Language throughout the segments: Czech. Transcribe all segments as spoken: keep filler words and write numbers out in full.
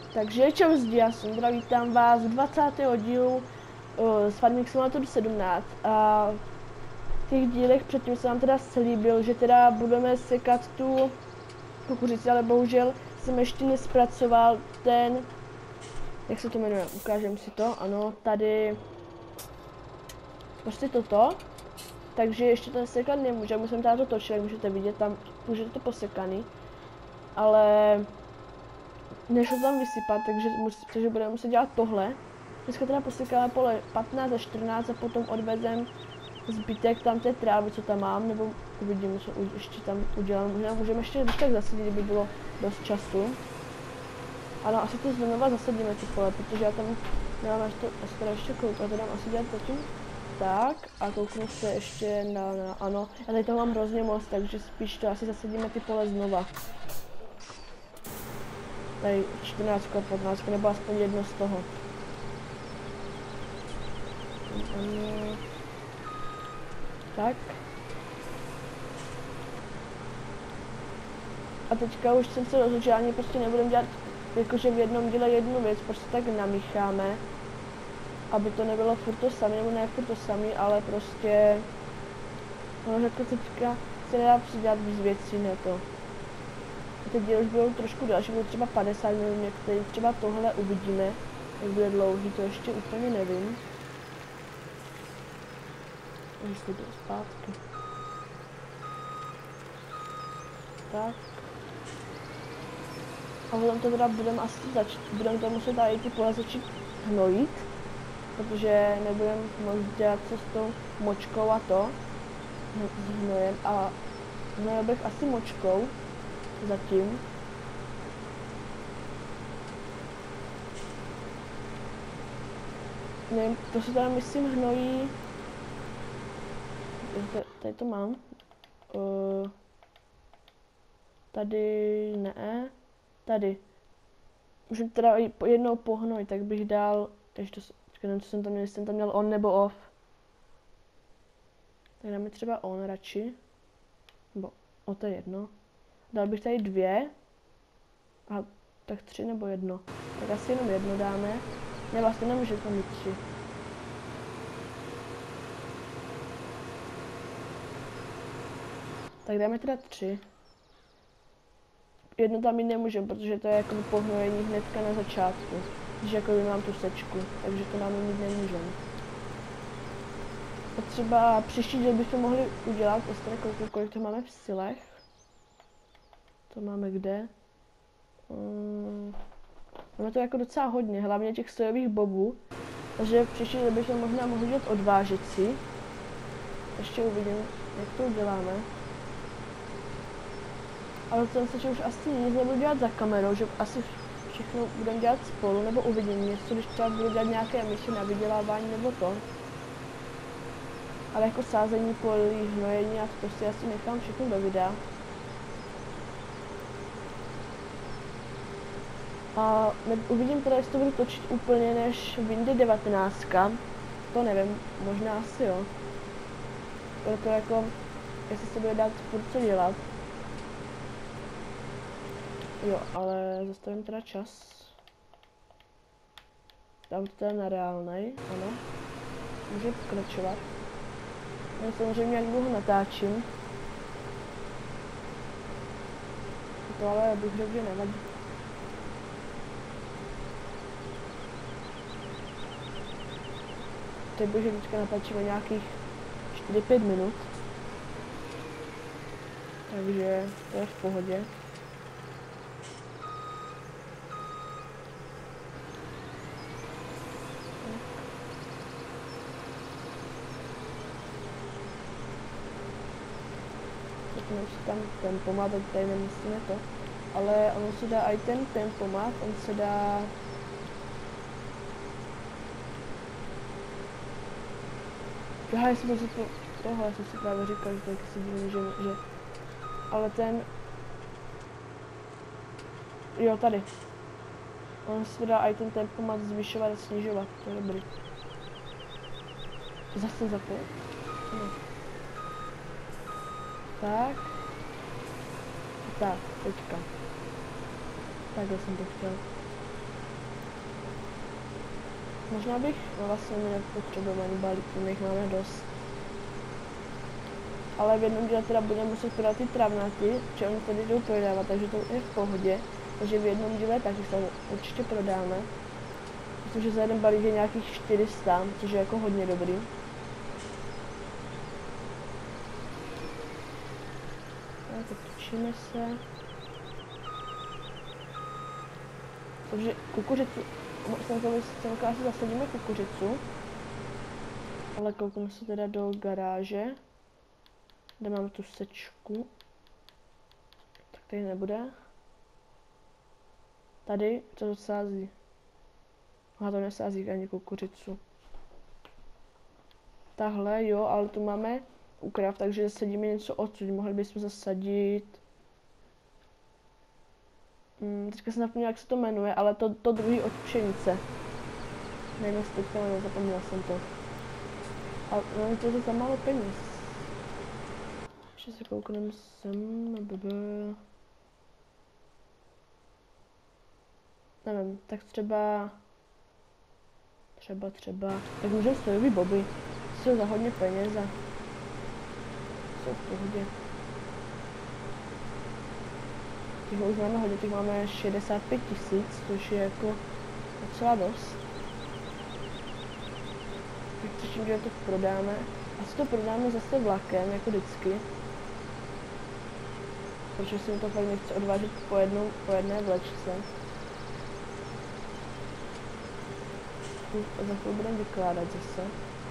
Takže čau lidi, já jsem Ondra, vítám vás v dvacátém dílu uh, z Farming Simulator sedmnáct a v těch dílech předtím jsem vám teda slíbil, že teda budeme sekat tu kukuřici, ale bohužel jsem ještě nespracoval ten, jak se to jmenuje, ukážem si to, ano, tady, prostě toto, takže ještě to sekat nemůžeme, musím tady to točit, jak můžete vidět, tam už je to posekaný, ale nešlo tam vysypat, takže, takže budeme muset dělat tohle. Dneska teda posekáme pole patnáct a čtrnáct a potom odvezem zbytek tam té trávy, co tam mám, nebo uvidíme, co ještě tam udělám. Možná můžeme ještě když tak zasadit, kdyby bylo dost času. Ano, asi to znova zasadíme ty pole, protože já tam nemám až to, asi teda ještě koukat, to dám asi dělat zatím tak a kouknu se ještě na, na, ano, já tady toho mám hrozně moc, takže spíš to asi zasadíme ty pole znova. Tady čtrnáct a patnáct, nebo aspoň jedno z toho. Ano. Tak. A teďka už jsem se rozhodl, že ani prostě nebudeme dělat jakože v jednom díle jednu věc, prostě tak namícháme. Aby to nebylo furt to samý, nebo ne furt to samý, ale prostě... No jako teďka se nedá přidat víc věcí na to. Ty díly už budou trošku další, budou třeba padesát minut některý, třeba tohle uvidíme, jak bude dlouhý, to ještě úplně nevím. Už to jde zpátky. Tak. A potom to teda budeme asi začít, budeme to muset tady ty pole začít hnojit, protože nebudeme moc dělat co s tou močkou a to, s hnojem, a hnojil bych asi močkou. Zatím. Nevím, to se teda myslím hnojí. Tady to mám. Uh, tady ne. Tady. Můžu teda jednou pohnoj, tak bych dal. Ještě to, nevím, co jsem tam měl, jestli jsem tam měl on nebo off. Tak dáme třeba on radši. Nebo o, to je jedno. Dal bych tady dvě. A tak tři nebo jedno. Tak asi jenom jedno dáme. Ne, vlastně nemůže to mít tři. Tak dáme teda tři. Jedno tam mít nemůžeme, protože to je jako pohnojení hnedka na začátku. Když jako mám tu sečku, takže to máme mít nemůžeme. A třeba příští díl bychom mohli udělat, ostatně kolik, kolik to máme v silech. To máme kde? Um, máme to jako docela hodně, hlavně těch sojových bobů. Takže příští díl bychom možná mohli dělat odvážecí. Ještě uvidím, jak to uděláme. Ale to se, že už asi nic nebudu dělat za kamerou, že asi všechno budeme dělat spolu, nebo uvidím něco, když třeba budu dělat nějaké mise na vydělávání nebo to. Ale jako sázení polí, hnojení a to si asi nechám všechno do videa. A uvidím teda, jestli to budu točit úplně než Windy devatenáct. To nevím, možná asi jo. Proto jako, jestli se bude dát furt co dělat. Jo, ale zastavím teda čas. Dám to teda na reálnej, ano. Může pokračovat. Já samozřejmě jak dlouho natáčím. To ale bych řekl, že nevadí. Teď bych teďka natáčíme nějakých čtyři pět minut. Takže to je v pohodě. Řekněme si tam tempomat, teď tady nemyslíme to. Ale ono se dá i ten tempomat, on se dá... Aha, jestli to, to tohle jsem si právě říkal, že tak si divím, že, že... Ale ten... Jo, tady. On se dá i ten tempomat zvyšovat a snižovat, to je dobrý. Zase zapojit? No. Tak. Tak, teďka. Takhle jsem to chtěl. Možná bych, no vlastně my nepotřebujeme ani balíky, my jich máme dost. Ale v jednom díle teda budeme muset prodat ty travnaty, že oni tady jdou prodávat, takže to je v pohodě. Takže v jednom díle taky se určitě prodáme. Myslím, že za jeden balík je nějakých čtyři sta, což je jako hodně dobrý. Tak točíme se. Takže kukuřicu, semka asi zasadíme kukuřicu. Ale koukám se teda do garáže, kde mám tu sečku. Tak tady nebude. Tady, co to sází? Aha, to nesází ani kukuřicu. Tahle, jo, ale tu máme ukrav, takže zasadíme něco odsud. Mohli bychom zasadit... Hmm, teďka se napomněla, jak se to jmenuje, ale to, to druhý od pšenice. Nevím, jestli teďka jmenuje, zapomněla jsem to. Ale no, to je za málo peněz. Ještě se koukneme sem, blablabla. Nevím, tak třeba... Třeba, třeba... Tak můžeme sojový boby. Jsou za hodně peněz a... Jsou v pohodě. Těch už máme hodně, těch máme šedesát pět tisíc, což je jako docela dost. Tak příštím díle to prodáme. Asi to prodáme zase vlakem, jako vždycky. Protože si mi to fakt nechce odvážet po, jednou, po jedné vlečce. A za chvíli budeme vykládat zase.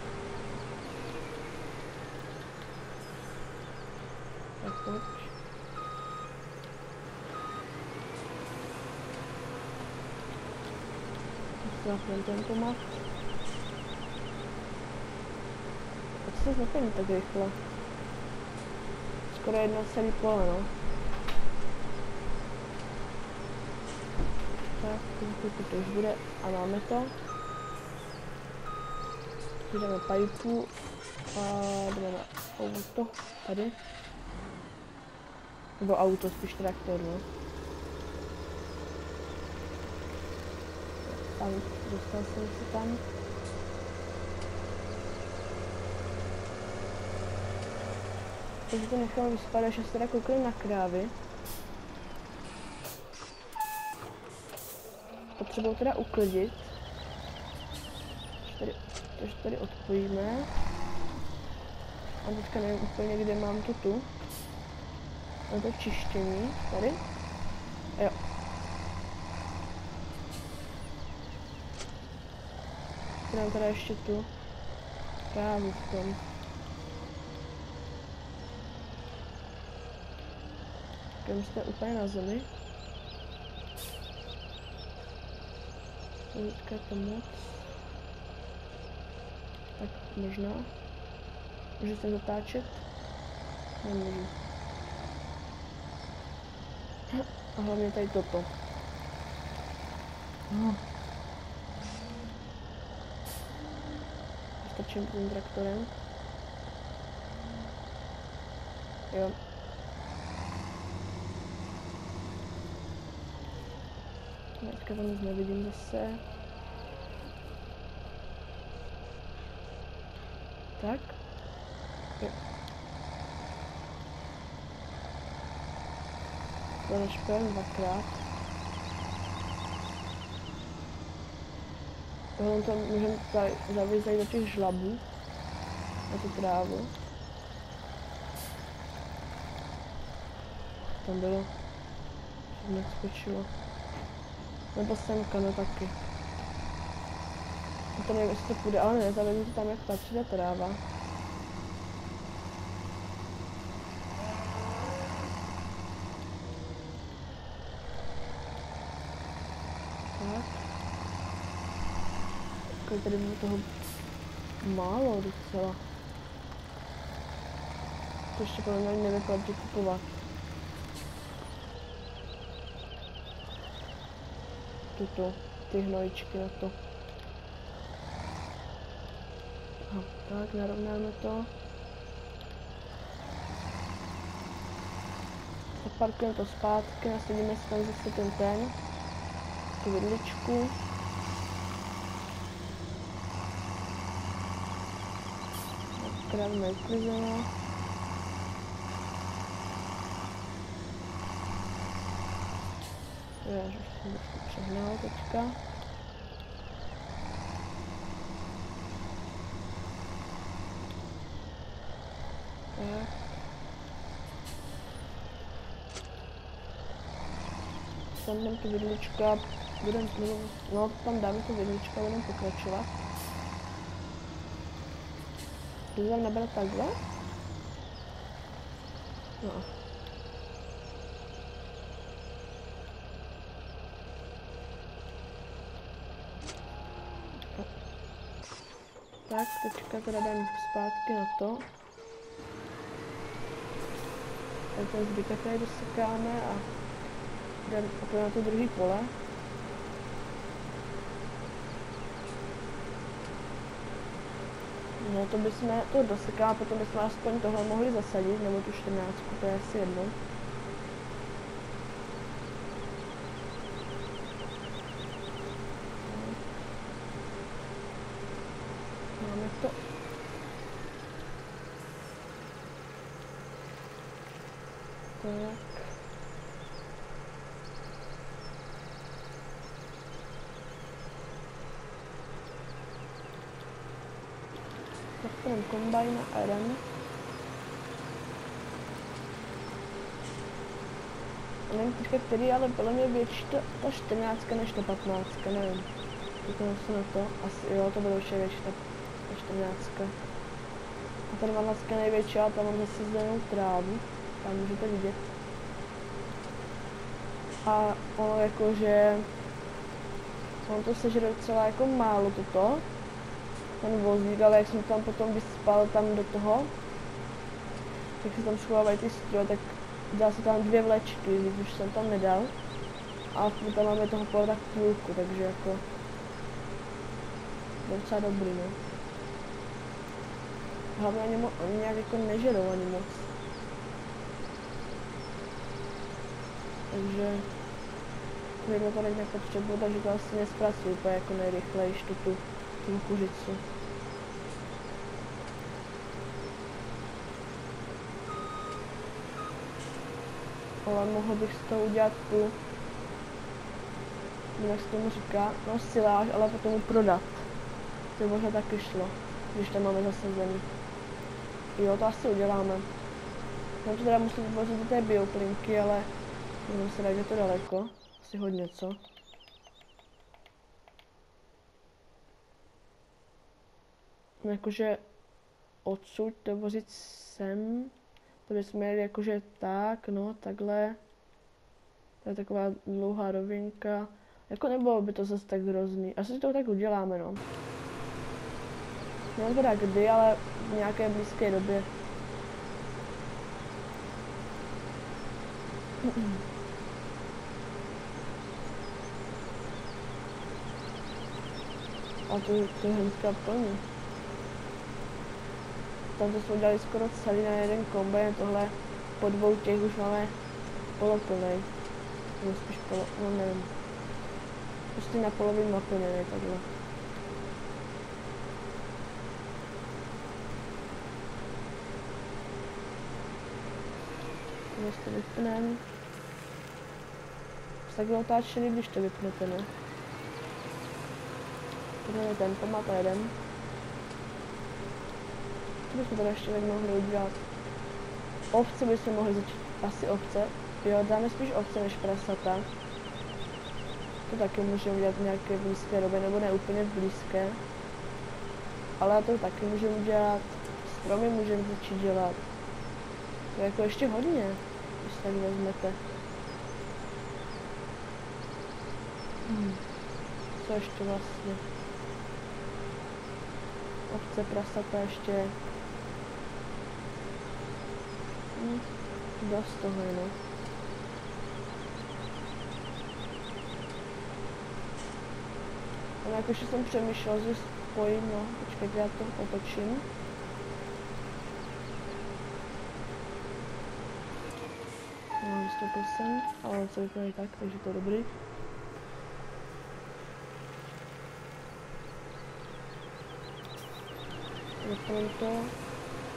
Tak pojď. Zapneme tento mat. A to se zapomíná tak rychle. Skoro jedno celý pole, no. Tak, to už bude a máme to. Jdeme pajku a jdeme na auto, tady. Nebo auto, spíš traktor, no. Tam, dostal jsem se tam. Takže to nechám vyspat, až se teda koukli na krávy. Potřebuji teda uklidit. Tady, takže tady odpojíme. A teďka nevím úplně, kde mám to tu. Na to čištění, tady. A jo. Mám teda ještě tu krávu v tom. Takhle jste úplně na zemi. Teďka to moc. Tak možná. Můžu se zatáčet? Nemůžu. A hlavně tady toto. No. Stačím tím traktorem. Jo. Teďka tam nic nevidím zase. Tak. Jo. Zanešpujeme dvakrát. Tohle to můžeme zavězat do těch žlabů. Na tu trávu. Tam bylo. Že neskočilo. Nebo semka, no taky. A to nevím, jestli to půjde, ale ne, zavězím to tam, jak patří ta tráva. Tak. Takhle tady bylo toho málo docela. To ještě podle mě nevyplatí kupovat. Tuto, ty hnojičky na to. A tak, narovnáme to. Zaparkujeme to zpátky, nasadíme si tam zase ten ten, tu vidličku. akorát neuklizeno. Já že jsem trošku přehnal teďka. Tak. Tam dám tu vidlička, budem, no tam dáme tu vidlička, budeme pokračovat. Jdu tam nabrat takhle? No. Tak, teďka teda jdem zpátky na to. Tady ten zbytek tady dosekáme a jdem opět na to druhý pole. No to bychom to dosekáme, potom bychom aspoň tohle mohli zasadit, nebo tu čtrnáctku, to je asi jedno. Máme to. Tak. Tak ten kombajn a jdeme. Nevím teďka který, ale podle mě větší to, ta čtrnáctka než ta patnáctka, nevím. Koukám se na to, asi jo, to bude určitě větší ta, ta čtrnáctka. A ta dvanáctka je největší, a tam mám zase zelenou trávu, tam můžete vidět. A ono jakože, on to sežere docela jako málo toto. Ten vozík, ale jak jsem tam potom vyspal tam do toho, tak se tam schovávají ty stroje, tak dá se tam dvě vlečky, víc už jsem tam nedal. A tam máme toho pole tak půlku, takže jako docela dobrý, no. Hlavně ani, mo ani nějak jako nežerou ani moc. Takže jedno to teď nepotřebuji, takže to asi nespracuju úplně jako nejrychlejší tu, tu, tu kuřicu. Ale mohl bych z toho udělat tu, jak se tomu říká, no siláž, ale potom ji prodat. To by možná taky šlo, když tam máme zasazený. Jo, to asi uděláme. Mám to teda musím vyvozit do té bioplinky, ale můžeme se dát, že to daleko. Asi hodně, co? No jakože odsud dovozit sem. To bychom měli jakože tak, no, takhle. To je taková dlouhá rovinka. Jako nebylo by to zase tak hrozný. Asi to tak uděláme, no. Nevím teda kdy, ale v nějaké blízké době. A to, to je hnedka plný. Tam to jsme udělali skoro celý na jeden kombajn, tohle po dvou těch už máme poloplnej. Nebo spíš polo, no nevím. Prostě na polovinu naplněný takhle. Když to vypneme. Takhle otáčený, když to vypnete, no. Tohle je tempomat a jeden. Co bychom tady ještě tak mohli udělat? Ovce bychom mohli začít, asi ovce. Jo, dáme spíš ovce než prasata. To taky můžeme udělat v nějaké blízké době, nebo ne úplně blízké. Ale to taky můžeme udělat. Stromy můžeme začít dělat. To je jako ještě hodně, když tak vezmete. Hmm. Co ještě vlastně? Ovce, prasata ještě. Hmm. Dost toho je, no. Ale jakože jsem přemýšlel, že spojím, no, počkejte, já to otočím. No, vystoupil jsem, ale on se vypadá tak, takže to je dobrý. Vypadám to.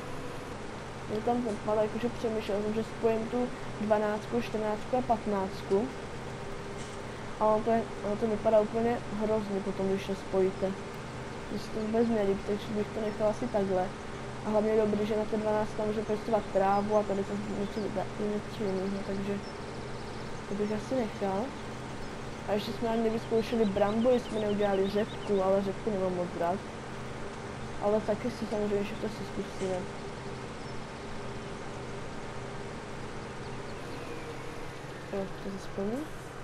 Je tam ten pal, jakože přemýšlel jsem, že spojím tu dvanáctku, čtrnáctku a patnáctku. A ono to, je, ono to vypadá úplně hrozně potom, když to spojíte. Mně se to vůbec nelíbí, takže bych to nechala asi takhle. A hlavně je dobrý, že na té dvanáctce tam může pěstovat trávu a tady se něco, něco jiného, takže to bych asi nechal. A ještě jsme ani nevyzkoušeli brambory, jsme neudělali řepku, ale řepku nemám moc rád. Ale taky si samozřejmě všechno si zkusíme. Jo, to se splní.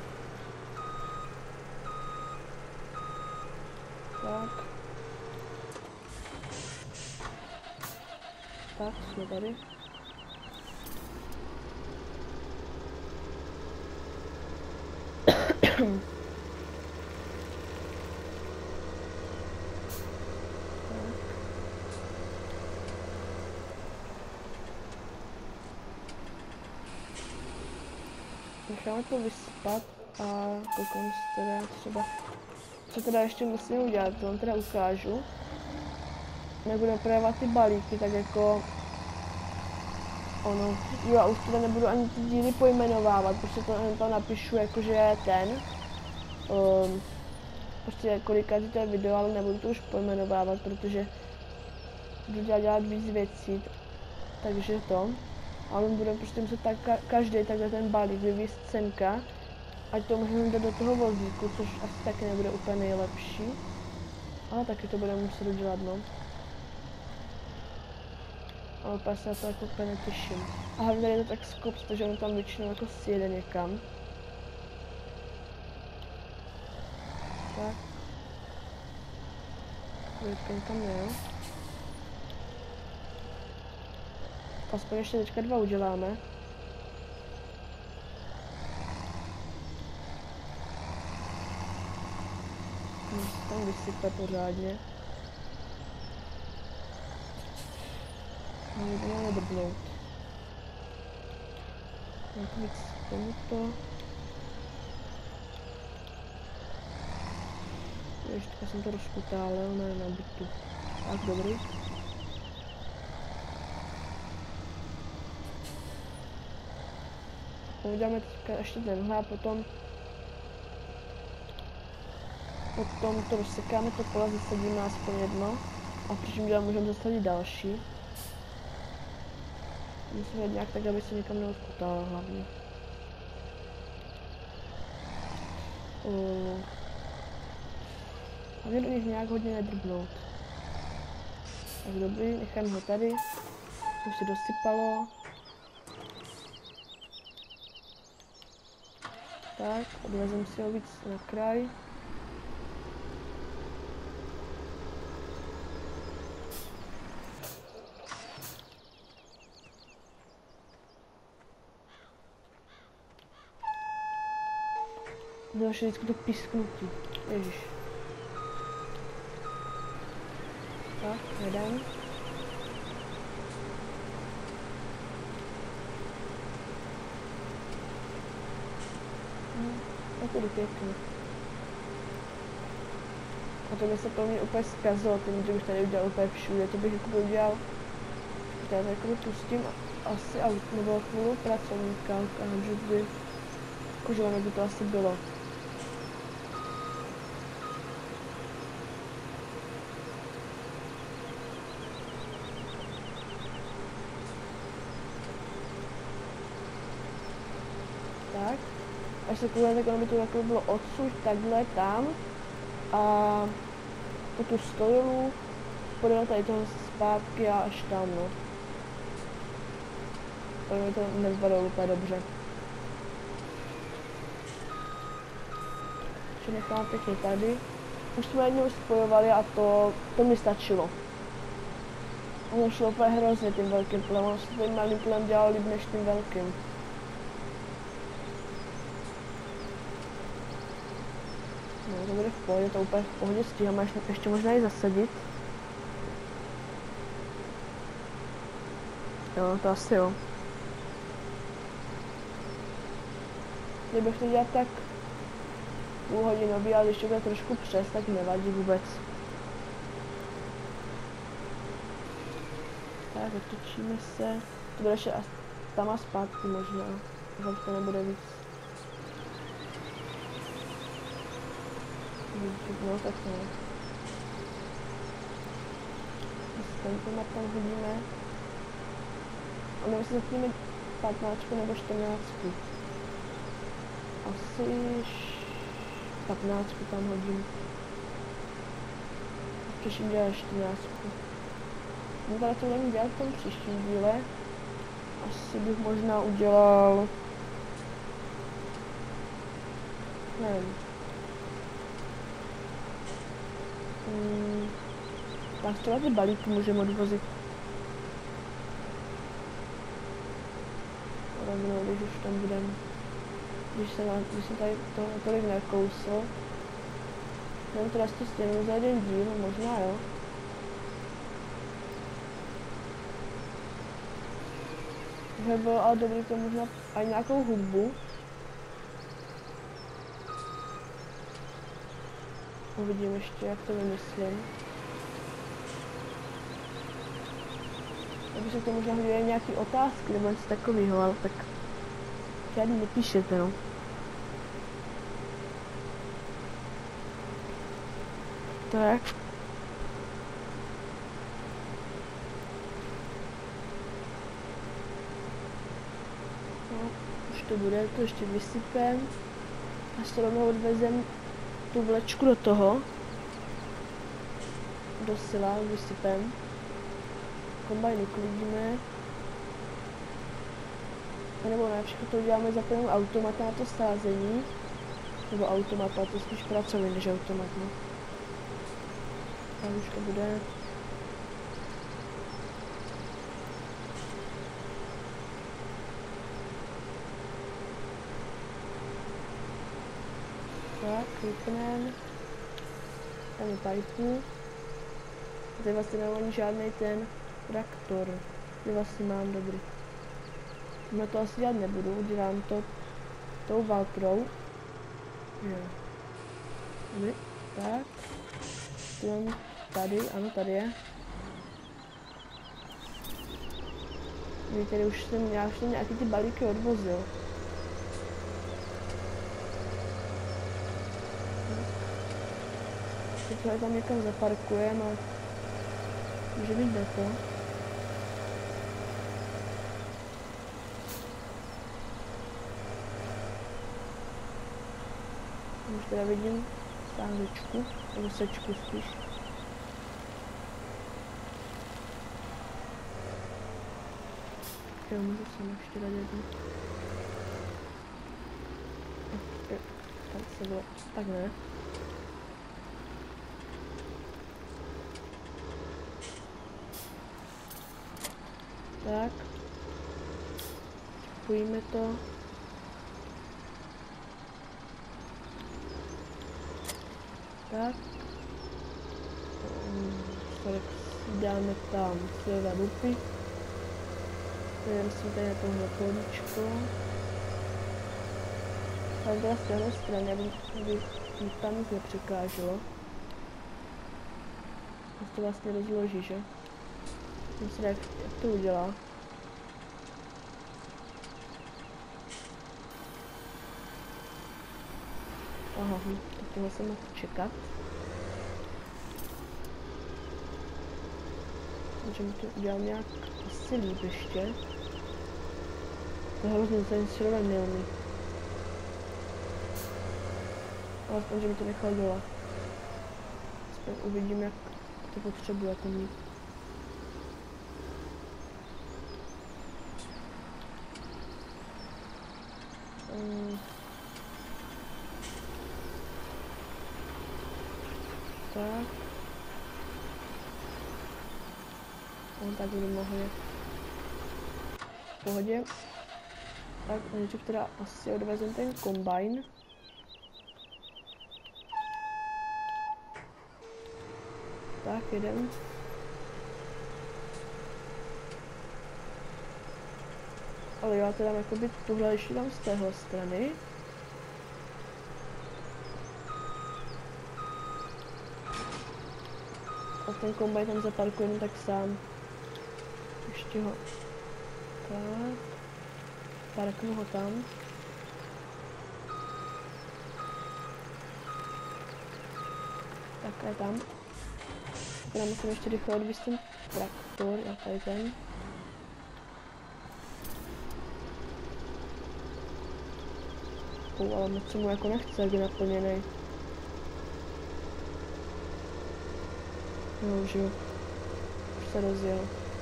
Tak. Tak, jsme tady. Necháme to vyspat a koukám se teda třeba, co teda ještě musím udělat, to vám teda ukážu. Nebudu opravovat ty balíky, tak jako ono, jo a už teda nebudu ani ty díly pojmenovávat, protože to, to napíšu jakože ten, um, prostě kolikátý to je video, ale nebudu to už pojmenovávat, protože budu dělat, dělat víc věcí, takže to. Ale bude prostě muset tak, každý takhle ten balík vyvízt semka, ať to můžeme dát do toho vozíku, což asi taky nebude úplně nejlepší. Ale taky to budeme muset udělat, no. Ale úplně se na to jako úplně netěším. A hlavně tady je to tak skop, protože on tam většinou jako sjede někam. Tak. Vypěn tam nejel. Aspoň ještě teďka dva uděláme. Musím tam vysype pořádně. Můžeme nedrbnout. Mám to víc k tomuto. Ještě jsem to rozkutálil, ne na bytu. Tak, dobrý. Uděláme teďka ještě tenhle a potom potom to rozsekáme, to pole zasadíme aspoň jedno a v příštím díle můžeme zasadit další. Musíme jít nějak tak, aby se nikam neodkutalo hlavně. Uh. Hlavně do nich nějak hodně nedrbnout. Tak dobrý, necháme ho tady. Už se dosypalo. Tak, odvezem si ho víc na kraj. Další vždycky to písknutí. Ježiš. Tak, jeden. Tak to jde pěkně. A to by se pro mě úplně zkazilo, tím, že bych tady udělal úplně všude, to bych jako udělal. Tady jako pustím asi aut nebo chvíli pracovníka, že by jakože ono by to asi bylo. Tak. Až se koukám, tak ono by to jako bylo odsud, takhle, tam. A po tu stojlu, podle tady toho zpátky a až tam, no. Podle mě to nezvadalo úplně dobře. Ještě nechám pěkně tady. Už jsme jednou spojovali a to, to mi stačilo. Ono šlo úplně hrozně tím velkým plem, ono se tím malým plem dělalo líp než tím velkým. No, to bude v pohodě, to úplně v pohodě stíháme, ještě, ještě možná i zasadit. Jo, to asi jo. Kdybych to dělal tak půl hodinový, ale když to bude trošku přes, tak nevadí vůbec. Tak, otočíme se. To bude ještě tam a zpátky možná. Doufám, že to nebude víc. No tak ne. S tento map tam hodíme. A my si zatíme patnáct nebo čtrnáct. Asi patnáct tam hodím. Přeším dělat čtrnáct. No teda to budeme dělat v tom příštím díle. Asi bych možná udělal... Nevím. Hmm. Tak třeba ty balíky můžeme odvozit. Rovnou, když už tam budeme. Když jsem, když jsem tady to tolik nekousl. Nevím, teda to stěnu za jeden díl, možná jo. Že bylo ale dobrý to možná aj nějakou hudbu. Uvidím ještě, jak to vymyslím. Aby se to možná hodili nějaký otázky nebo něco takového, ale tak žádný nepíšete, no. Tak. No, už to bude, to ještě vysypem. A s rovnou odvezem tu vlečku do toho. Do sila vysypem. Kombajn uklidíme. A nebo ne, všechno to uděláme za prvním automat na to sázení. Nebo automata, to je spíš pracovní než automat, no. A už to bude. Tak, vypneme. Tam je pipu. Tady vlastně nemám žádný ten traktor. Tady vlastně mám dobrý. No to asi dělat nebudu, udělám to tou valtrou. Jo. Tady, tak. Tu tady, ano, tady je. Tady už jsem, já už jsem nějaký ty balíky odvozil. Teď ho tam někam zaparkujeme a může být depo. Už teda vidím sáhličku, nebo sečku spíš. Jo, můžu sem ještě dát jednu. Tam se bylo, tak ne. Tak. Spojíme to. Tak. Tak dáme tam své dupy. Jdeme si tady na tohle políčko. Ale teda z téhle strany, aby, aby mi tam nic nepřekáželo. To se vlastně rozloží, že? Myslím, jak, jak to udělá. Aha, hm, tak tohle jsem mohl čekat. Takže mi to udělám nějak asi líp ještě. To hrozně ten syrové neumí. Ale aspoň, že mi to nechal dělat. Aspoň uvidím, jak to potřebuje to mít. Um. Tak. On tak budu mohl jet. V pohodě. Tak, nejdřív teda asi odvezem ten kombajn. Tak, jedem. Ale já teda jakoby tuhle ještě dám z téhle strany. A ten kombajn tam zaparkujeme tak sám. Ještě ho Tak. Parknu ho tam. Tak a je tam. Teda musím ještě rychle odvízt ten traktor, a tady ten. Oh, ale moc se mu jako nechce, jak je naplněnej. No už jo. Už se rozjel.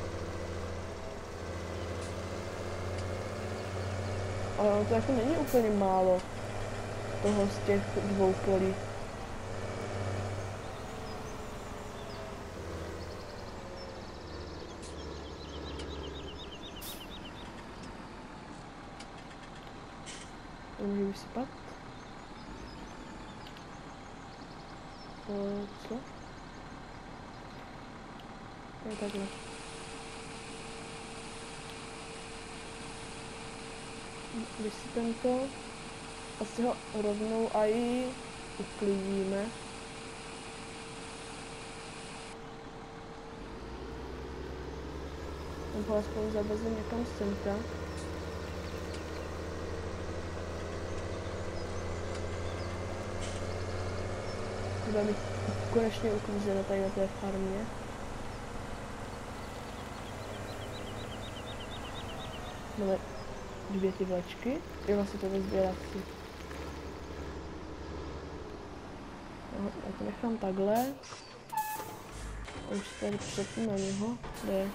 Ale ono to jako není úplně málo. Toho z těch dvou polí. To můžu vysypat. To co? Je takhle. Vysypem to. Asi ho rovnou a i uklidíme. Tam ho aspoň zavezem někam semka. Bude mi konečně uklízeno tady na té farmě. Máme dvě ty vlečky. Jo, vlastně to sběrací. No, já to nechám takhle. A už se tady přepnu na něho. Kde je?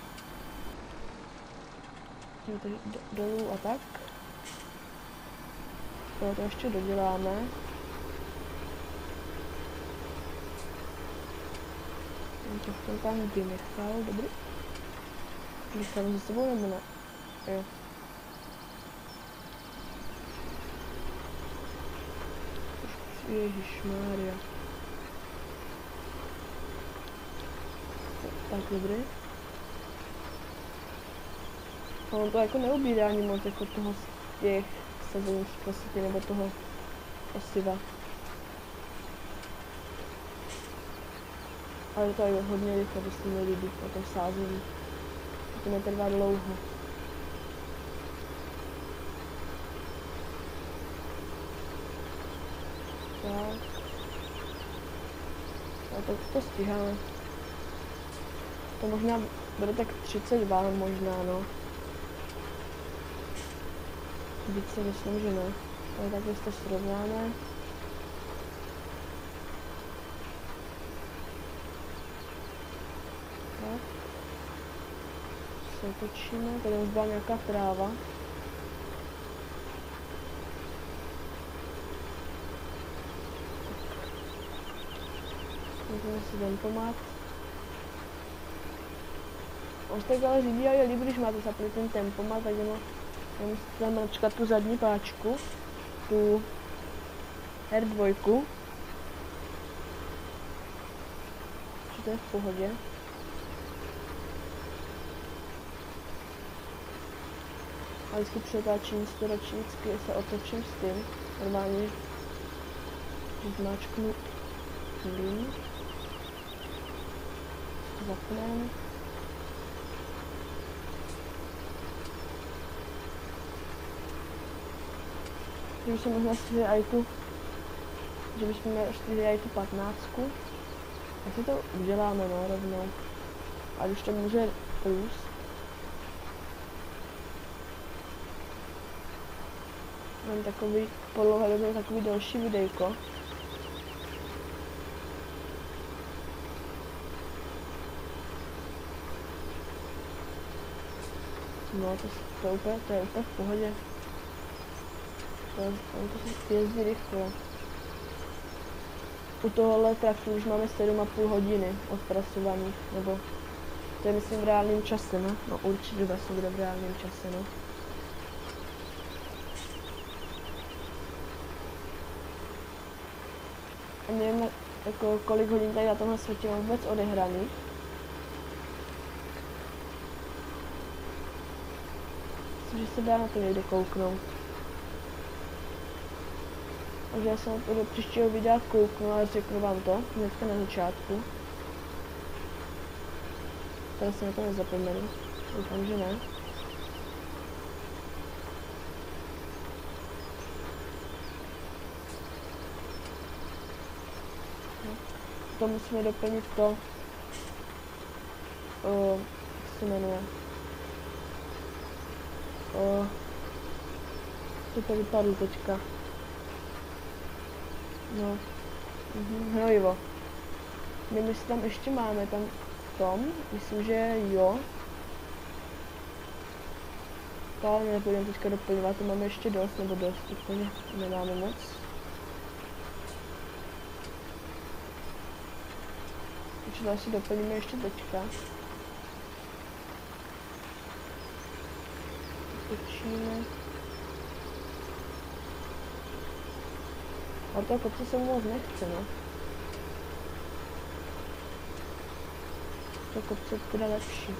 Jdeme tady do, dolů a tak. Tohle to ještě doděláme. To jsem tam vynechal, dobrý. Nechám za sebou nebo ne? Jo. Ježišmarja. Tak, dobrý. On to jako neubírá ani moc jako toho z těch sezónních prostě, nebo toho osiva. Ale to je hodně rychle, to se mi líbí na tom sázení. To netrvá dlouho. Tak. A to, to stíháme. To možná bude tak třicet dva možná, no. Víc si myslím, že ne. Ale takhle to srovnáme. Tak. Se otočíme, tady už byla nějaká tráva. Můžeme si tempomat. On se tak ale řídí a je líbí, když máte zapnout ten tempomat, tak jenom musíte tam načkat tu zadní páčku, tu R dva. Že to je v pohodě. A vždycky přetáčím si to radši vždycky se otočím s tím. Normálně zmáčknu plyn. Zapnem. Že bychom možná stihli i tu, že bychom stihli i tu patnáctku. Tak si to uděláme, no, rovnou. A už to může růst. Mám takový, podlouhé době takový další videjko. No, to, to, je úplně, to je úplně v pohodě. To, to se jezdí rychle. U tohohle traktu už máme sedm a půl hodiny odpracovaných, nebo to je myslím v reálném čase, no? No určitě vlastně bude v reálném čase, no. A nevím, jako, kolik hodin tady na tomhle světě mám vůbec odehraný. Myslím, že se dá na to někde kouknout. Takže já jsem do příštího videa kouknu a řeknu vám to hnedka na začátku. Tady se na to nezapomenu. Doufám, že ne. To musíme doplnit to, o, jak se jmenuje, o, co to vypadlo teďka, no, mhm, hnojivo. Nevím, jestli tam ještě máme, tam v tom, myslím, že jo. To ale nebudeme teďka doplňovat, to máme ještě dost, nebo dost, úplně nemáme moc. Takže to asi doplníme ještě teďka. Točíme. Ale toho kopce se moc nechce, no. To kopce je teda lepší.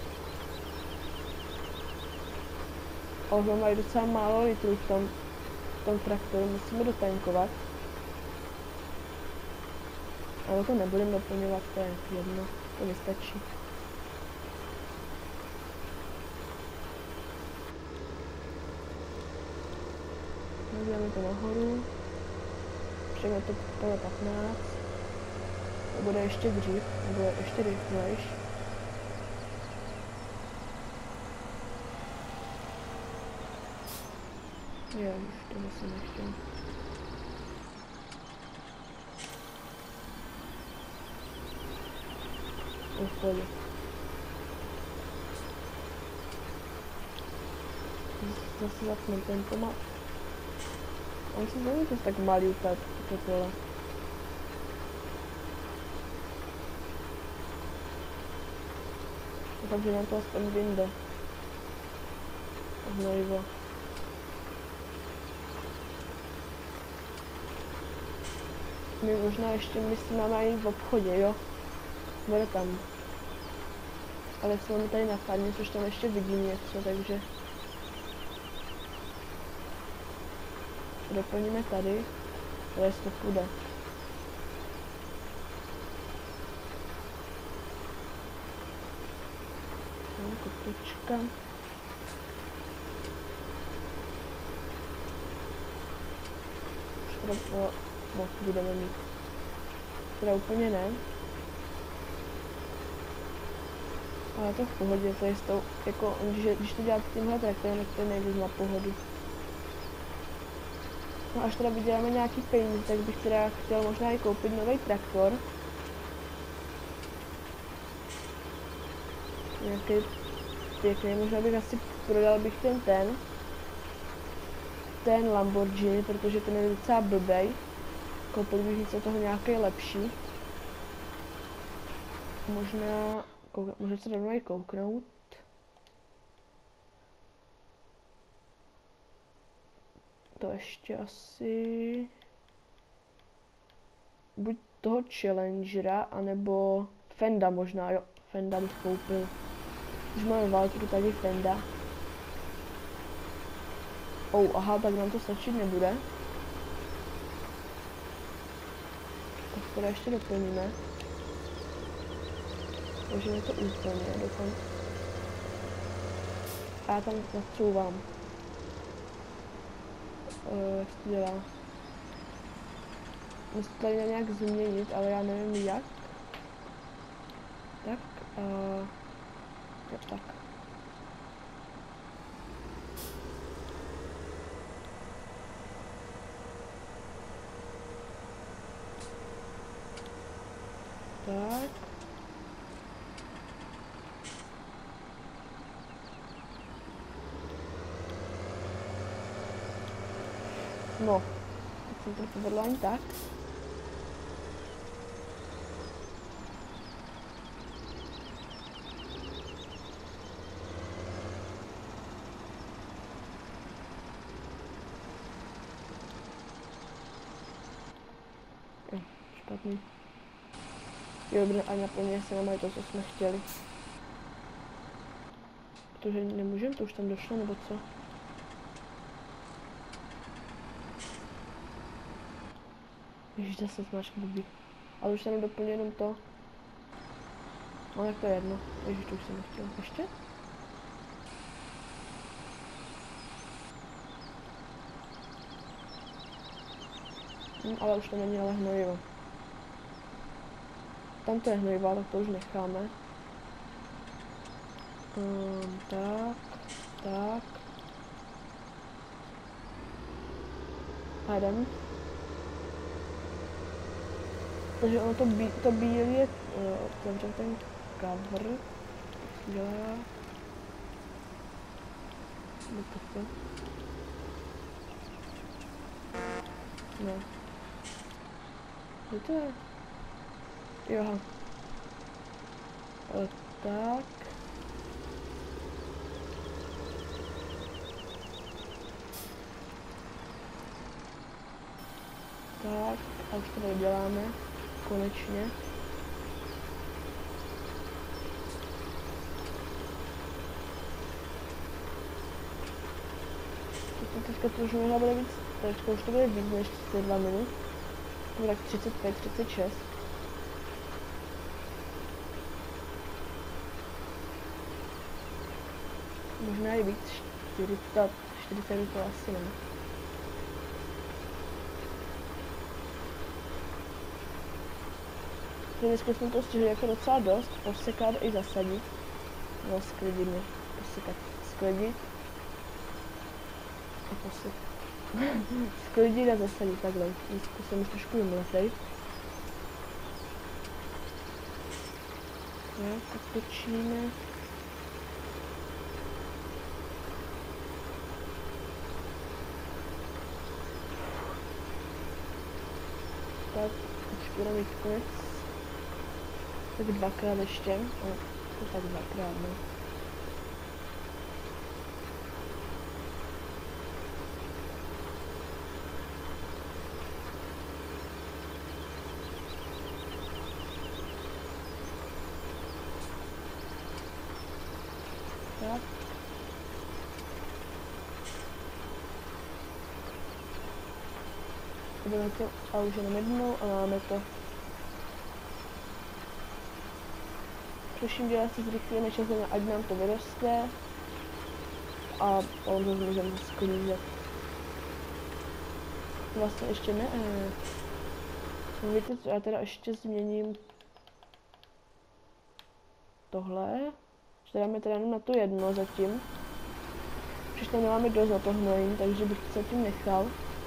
Ale ho mají docela málo litrů v tom, v tom traktoru, musíme dotankovat. Ale to nebudeme doplňovat, to je jedno, to nestačí. Navíjáme to nahoru. Přijeme to po patnáct. To bude ještě dřív, nebo ještě rychlejš. Jo, už to zase nechtěl. Úplně. Zase zapnu ten tomat. On se zase to tak malý úplně to pole. Doufám, že nám to aspoň vyjde. Hnojivo. My možná ještě myslíme mají v obchodě, jo? Bude tam. Ale jsme mi tady na farmě, což tam ještě vidím něco, takže doplníme tady, ale jestli to půjde. Tam kopička. Už to moc budeme mít. Teda úplně ne. Ale to v pohodě, to je s tou, jako, když, když to děláte tímhle traktorem, tak to je nejvíc na pohodu. No až teda vyděláme nějaký peníze, tak bych teda chtěl možná i koupit nový traktor. Nějaký pěkný, možná bych asi prodal bych ten ten. Ten Lamborghini, protože ten je docela blbej. Koupil bych něco toho nějaký lepší. Možná, možná se rovnou i kouknout. To ještě asi buď toho Challengera, anebo Fenda možná, jo, Fenda bych koupil. Když máme Valtru, tak i Fenda. Oh, aha, tak nám to stačit nebude. Tak to ještě doplníme. Takže je to úplně dokonce. A já tam nacouvám. Uh, jak se to dělá? Musím tady nějak změnit, ale já nevím jak. Tak, uh, jo, tak. Tak. No, tak jsem to povedla ani tak. Jo, špatný. Jo, dobré, a naplně se nám to, co jsme chtěli. Protože nemůžeme, to už tam došlo, nebo co? Ježiš, zase zmáčknu blbý. Ale už jsem doplnil jenom to. No, jak to je jedno. Ježiš, to už jsem nechtěl. Ještě? Hm, ale už to není ale hnojivo. tam to je hnojiva, tak to už necháme. Um, tak, tak. A jdem. Takže ono to, bí, to bílý je, otevřem ten cover. Dělá. No to. No. Kde to je? Jo. O, tak. Tak, a už to děláme. Konečně. Teďka to už možná bude víc, teďka už to bude víc než třicet dva minut. To bude tak třicet pět, třicet šest. Možná i víc, čtyřicet, čtyřicet to asi ne. Dneska jsme to stihli jako docela dost, posekat i zasadit. No, sklidit mě, posekat, sklidit. A posekat. Sklidit a zasadit, takhle. Dneska jsem už trošku vymletej. No, tak točíme. Tak, už budeme mít konec. Tak dvakrát ještě. No, to tak dvakrát, no. Tak. Budeme to, a už jenom jednou a máme to. Přeším dělat si zrychlíme časem, ať nám to vyroste. A on to můžeme sklízet. Vlastně ještě ne. No víte co, já teda ještě změním tohle. Dáme teda na to jedno zatím. Protože tam nemáme dost na to hnojím, takže bych to zatím nechal.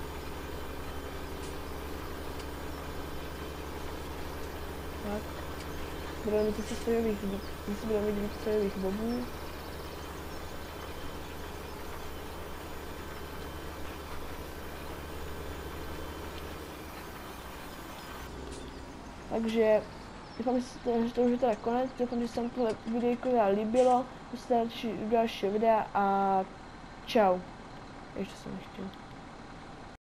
Tak. Budeme mít zase sojových, zase budeme mít víc sojových bobů. Takže doufám, že to už je teda konec, doufám, že se vám tohle videjko líbilo, dostávám další, další videa a čau. Ještě jsem nechtěl.